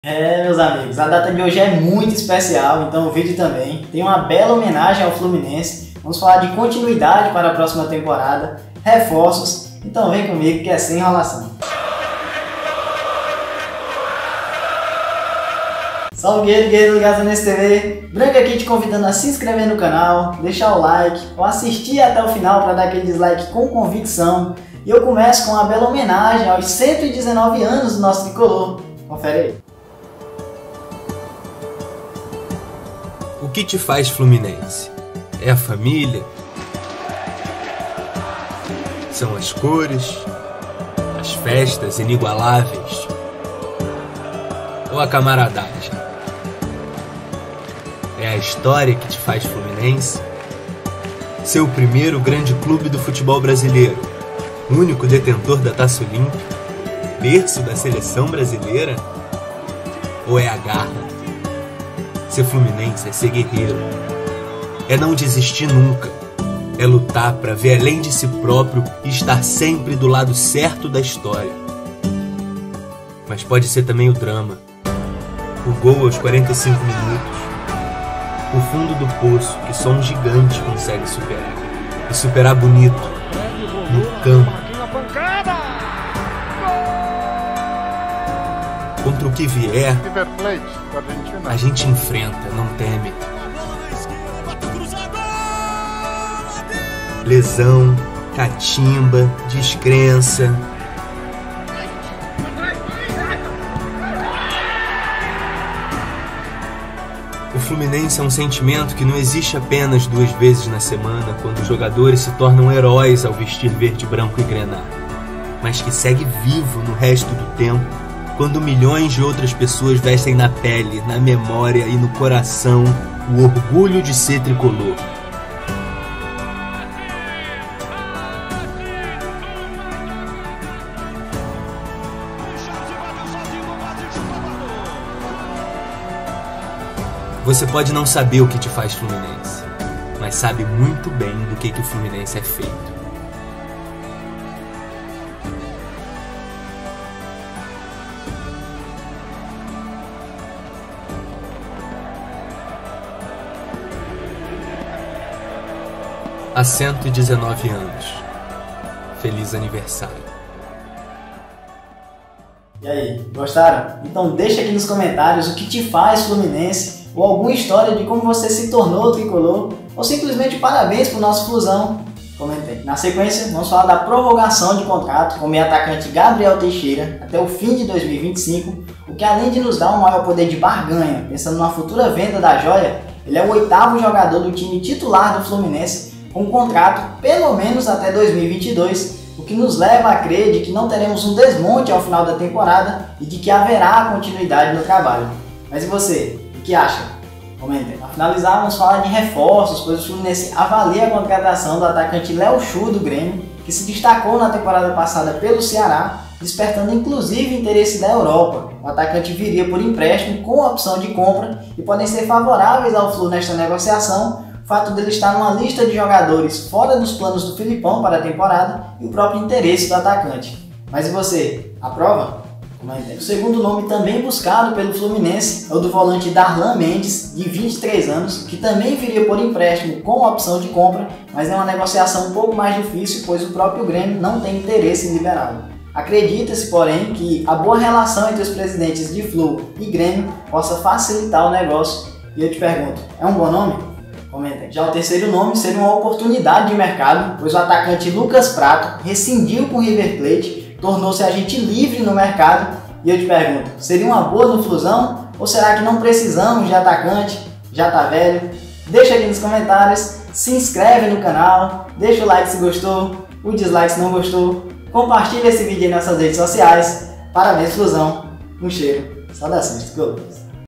Meus amigos, a data de hoje é muito especial, então o vídeo também tem uma bela homenagem ao Fluminense. Vamos falar de continuidade para a próxima temporada, reforços, então vem comigo que é sem enrolação. Salve guerreiro ligado nesse TV, Branco aqui te convidando a se inscrever no canal, deixar o like ou assistir até o final para dar aquele dislike com convicção. E eu começo com uma bela homenagem aos 119 anos do nosso tricolor, confere aí. O que te faz fluminense? É a família? São as cores? As festas inigualáveis? Ou a camaradagem? É a história que te faz fluminense? Seu primeiro grande clube do futebol brasileiro, único detentor da Taça Olímpica, berço da seleção brasileira? Ou é a garra? Ser fluminense é ser guerreiro, é não desistir nunca, é lutar para ver além de si próprio e estar sempre do lado certo da história. Mas pode ser também o drama, o gol aos 45 minutos, o fundo do poço que só um gigante consegue superar, e superar bonito, no campo. Contra o que vier, a gente enfrenta, não teme. Lesão, catimba, descrença. O Fluminense é um sentimento que não existe apenas 2 vezes na semana, quando os jogadores se tornam heróis ao vestir verde, branco e grená, mas que segue vivo no resto do tempo, quando milhões de outras pessoas vestem na pele, na memória e no coração o orgulho de ser tricolor. Você pode não saber o que te faz Fluminense, mas sabe muito bem do que o Fluminense é feito. Há 119 anos. Feliz aniversário. E aí, gostaram? Então deixa aqui nos comentários o que te faz Fluminense ou alguma história de como você se tornou tricolor ou simplesmente parabéns pro nosso Flusão. Comentei. Na sequência, vamos falar da prorrogação de contrato com o meio atacante Gabriel Teixeira até o fim de 2025, o que além de nos dar um maior poder de barganha, pensando numa futura venda da joia, ele é o 8º jogador do time titular do Fluminense com um contrato pelo menos até 2022, o que nos leva a crer de que não teremos um desmonte ao final da temporada e de que haverá continuidade no trabalho. Mas e você? O que acha? Comentem. Para finalizar, vamos falar de reforços, pois o Fluminense avalia a contratação do atacante Léo Chu do Grêmio, que se destacou na temporada passada pelo Ceará, despertando inclusive interesse da Europa. O atacante viria por empréstimo com opção de compra e podem ser favoráveis ao Flu nesta negociação o fato dele estar numa lista de jogadores fora dos planos do Filipão para a temporada e o próprio interesse do atacante. Mas e você? Aprova? O segundo nome também buscado pelo Fluminense é o do volante Darlan Mendes, de 23 anos, que também viria por empréstimo com opção de compra, mas é uma negociação um pouco mais difícil, pois o próprio Grêmio não tem interesse em liberá-lo. Acredita-se, porém, que a boa relação entre os presidentes de Flu e Grêmio possa facilitar o negócio. E eu te pergunto, é um bom nome? Comentem. Já o terceiro nome seria uma oportunidade de mercado, pois o atacante Lucas Prato rescindiu com o River Plate, tornou-se agente livre no mercado. E eu te pergunto, seria uma boa no Flusão? Ou será que não precisamos de atacante? Já tá velho? Deixa aqui nos comentários, se inscreve no canal, deixa o like se gostou, o dislike se não gostou, compartilha esse vídeo aí nas suas redes sociais. Parabéns, Flusão, um cheiro, saudações tricolores.